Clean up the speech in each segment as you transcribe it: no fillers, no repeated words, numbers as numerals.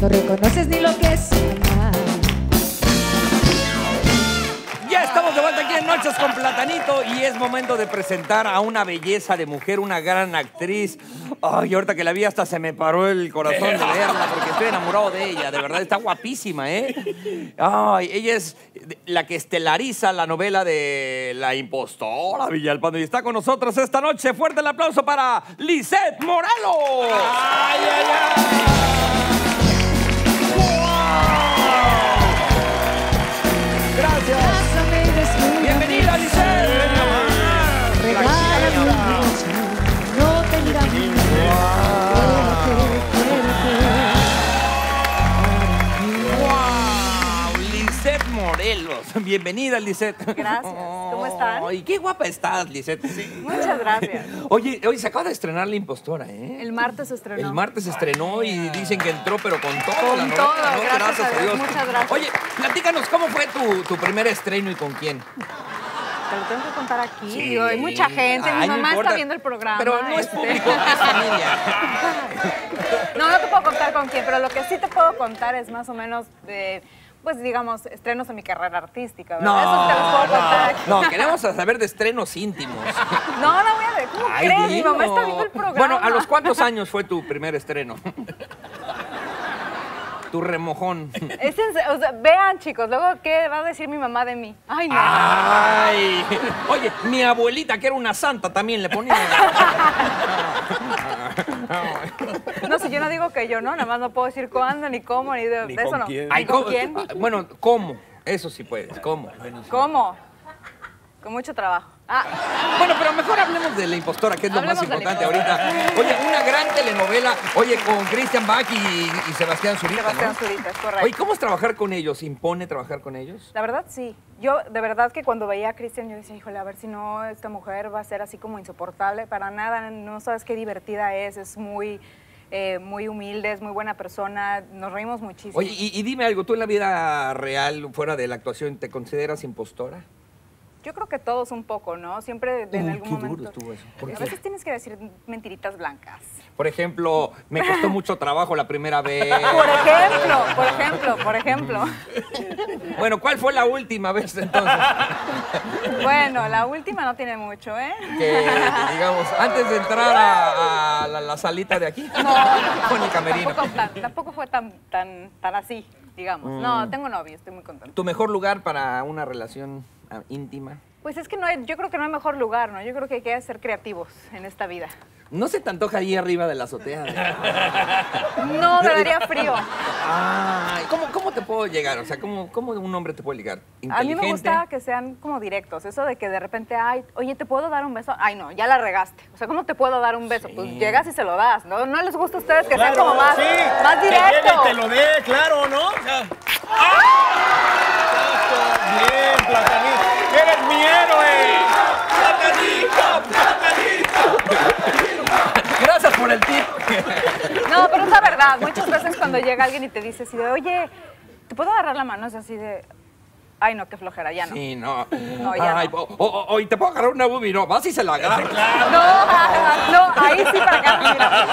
no reconoces ni lo que es amar. Ya estamos de vuelta aquí en Noches con Platanito y es momento de presentar a una belleza de mujer, una gran actriz. Ay, ahorita que la vi hasta se me paró el corazón de verla porque estoy enamorado de ella, de verdad, está guapísima, ¿eh? Ay, ella es la que estelariza la novela de La Impostora, Villalpando, y está con nosotros esta noche. Fuerte el aplauso para Lisette Morelos. ¡Ay, ay, ay! Gracias. Bienvenida, Lisette. Regálame un beso, no te dirá miedo. ¡Wow! Lisette Morelos. Bienvenida, Lisette. Gracias. ¿Cómo están? Ay, qué guapa estás, Lisette. Sí. Muchas gracias. Oye, hoy se acaba de estrenar La Impostora, ¿eh? El martes se estrenó. El martes se estrenó y dicen que entró, pero con todo. Con la novela, todo, ¿no? gracias a Dios. Muchas gracias. Oye, platícanos, ¿cómo fue tu primer estreno y con quién? Te lo tengo que contar aquí. Sí. Digo, hay mucha gente. Ay, Mi no mamá importa. está viendo el programa. Pero no es público, es familia. No te puedo contar con quién, pero lo que sí te puedo contar es más o menos de, pues digamos, estrenos en mi carrera artística, ¿verdad? Eso te los puedo contar aquí. No, queremos saber de estrenos íntimos. No voy a ver. ¿Cómo Ay, crees? Mi dilo. mamá está viendo el programa. Bueno, ¿a los cuántos años fue tu primer estreno? Tu remojón. O sea, vean, chicos, luego, ¿qué va a decir mi mamá de mí? Ay, no. Ay. Oye, mi abuelita, que era una santa, también le ponía. No sé, yo no digo que yo, ¿no? Nada más no puedo decir cuándo, ni cómo, ni de eso no. Ay, ¿Con quién? Bueno, ¿cómo? Eso sí puedes, ¿cómo? ¿Cómo? Con mucho trabajo. Bueno, pero mejor hablemos de La Impostora, que es lo más Hablemos de La importante ahorita. Oye, una gran telenovela, oye, con Christian Bach y Sebastián Zurita, Sebastián ¿no? Zurita, es correcto. Oye, ¿cómo es trabajar con ellos? ¿Impone trabajar con ellos? La verdad, sí. Yo, de verdad que cuando veía a Christian, yo decía, híjole, a ver si no, esta mujer va a ser así como insoportable. Para nada, no sabes qué divertida es muy humilde, es muy buena persona, nos reímos muchísimo. Oye, y dime algo, ¿tú en la vida real, fuera de la actuación, te consideras impostora? Yo creo que todos un poco, ¿no? Siempre en algún qué momento. duro estuvo eso. ¿Por A qué? veces tienes que decir mentiritas blancas. Por ejemplo, me costó mucho trabajo la primera vez. Por ejemplo. Bueno, ¿cuál fue la última vez entonces? Bueno, la última no tiene mucho, ¿eh? Que, digamos, antes de entrar a la salita de aquí, con el camerino. Tampoco fue tan así, digamos. No, tengo novio, estoy muy contenta. ¿Tu mejor lugar para una relación íntima? Pues es que yo creo que no hay mejor lugar, ¿no? Yo creo que hay que ser creativos en esta vida. ¿No se te antoja ahí arriba de la azotea? No, me daría frío. Ay, ¿cómo te puedo llegar? O sea, ¿cómo un hombre te puede ligar? A mí me gusta que sean como directos. Eso de que de repente, ay, oye, ¿te puedo dar un beso? Ay, no, ya la regaste. O sea, ¿cómo te puedo dar un beso? Sí. Pues llegas y se lo das, ¿no? ¿No les gusta a ustedes que sean como más directos? Que llegue y te lo dé, claro, ¿no? Bien, Platanito. ¡Eres mi héroe! ¡Platanito! Gracias por el tip. No, pero es la verdad. Muchas veces cuando llega alguien y te dice así de, oye, ¿te puedo agarrar la mano? Es así de, ay, no, qué flojera, ya no. Sí, no. No, ya ay, no. ¿y te puedo agarrar una boobie? No, vas y se la agarras. No, ahí sí para acá. Mira.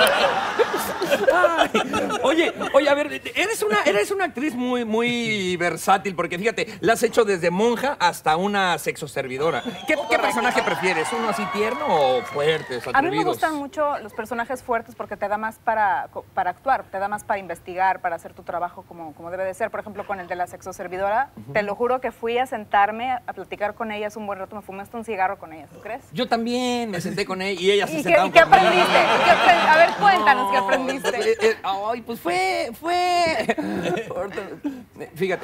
Ay, oye, a ver, eres una actriz muy versátil, porque fíjate, la has hecho desde monja hasta una sexoservidora. ¿Qué personaje prefieres? ¿Uno así tierno o fuertes, atrevidos? A mí me gustan mucho los personajes fuertes porque te da más para actuar, te da más para investigar, para hacer tu trabajo como debe de ser. Por ejemplo, con el de la sexoservidora, te lo juro que fui a sentarme a platicar con ella hace un buen rato, me fumé hasta un cigarro con ella, ¿tú crees? Yo también me senté con ella y ella se ¿Y sentaron qué conmigo. aprendiste? A ver, cuéntanos, ¿qué aprendiste? Ay, pues fue. Fíjate.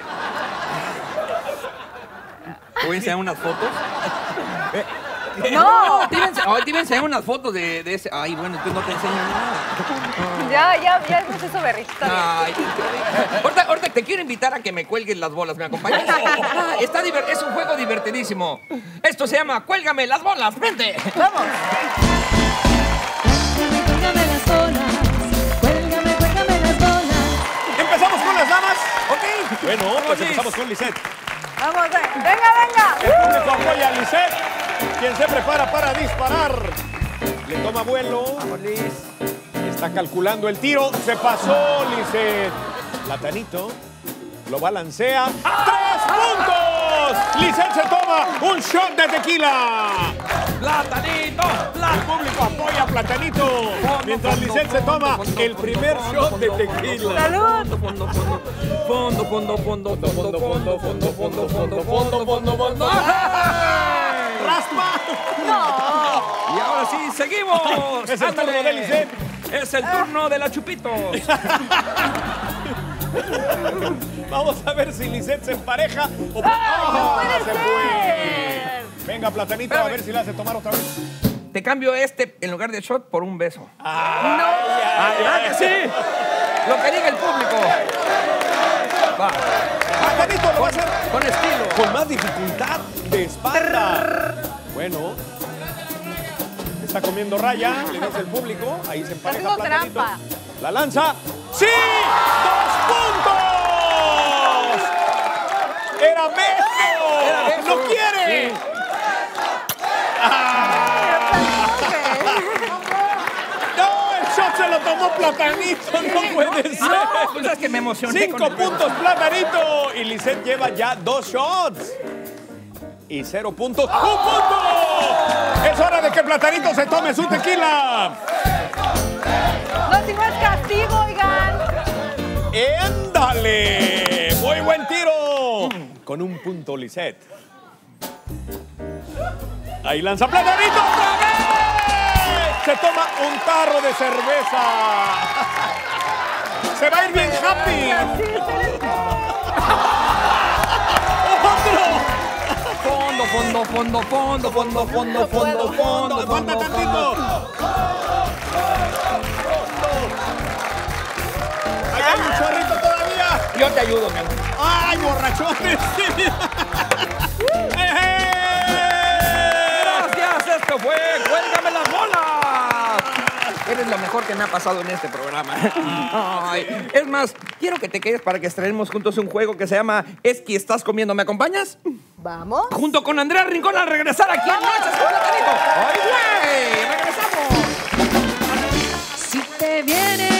Te voy a enseñar unas fotos. ¡No! Te iba a enseñar unas fotos de ese. Ay, bueno, entonces no te enseño nada. Ya es eso berrito. Ay, ahorita te quiero invitar a que me cuelgues las bolas. ¿Me acompañas? Es un juego divertidísimo. Esto se llama Cuélgame las bolas. ¡Vente! ¡Vamos! Cuélgame las bolas, cuélgame las bolas. ¿Empezamos con las damas? Ok. Bueno, pues empezamos con Lisette. Vamos, venga. El público apoya a Lisette, quien se prepara para disparar. Le toma vuelo. Vamos, Liz. Está calculando el tiro. Se pasó, Lisette. Platanito lo balancea. ¡3 puntos! Lisette se toma un shot de tequila. ¡Platanito! El público apoya a Platanito mientras Lisette se toma el primer shot de tequila. ¡Salud! Fondo, fondo. ¡Raspa! Y ahora sí, seguimos. Es el turno de Lisette. Es el turno de la Chupitos. Vamos a ver si Lisette se empareja o... ¡No puede se ser! fue! Venga, Platanito, a Espérame. ver si la hace tomar otra vez. Te cambio este, en lugar de shot, por un beso. ¡Ah, que sí! Lo que diga el público. Va, Platanito lo va a hacer con estilo. con más dificultad de espalda. Bueno. Está comiendo raya, le dice el público. Ahí se empareja Haciendo Platanito. trampa. La lanza. ¡Sí! ¡2 puntos! ¡Era beso! ¡No quiere! Sí. ¡No! ¡El shot se lo tomó Platanito! ¡No puede ser! Pues es que me emocioné. 5 con el beso. puntos Platanito. Y Lisette lleva ya 2 shots. Y 0 puntos. ¡1 punto! Es hora de que Platanito se tome su tequila. No, si no es castigo, oigan. ¡Éndale! ¡Muy buen tiro! Con 1 punto, Lisette. Ahí lanza Platanito otra vez. Se toma un tarro de cerveza. Se va a ir bien happy. ¡Otro! Fondo. ¡Aguanta tantito! ¡Ahí hay un chorrito todavía! Yo te ayudo, mi amor. ¡Ay, borrachones! Gracias, esto fue Cuélgame las bolas. Eres lo mejor que me ha pasado en este programa. Ay, es más, quiero que te quedes para que estrenemos juntos un juego que se llama Es que estás comiendo. ¿Me acompañas? Vamos. Junto con Andrea Rincón al regresar aquí en Noches con Platanito. ¡Ay, güey! ¡Regresamos! Si te viene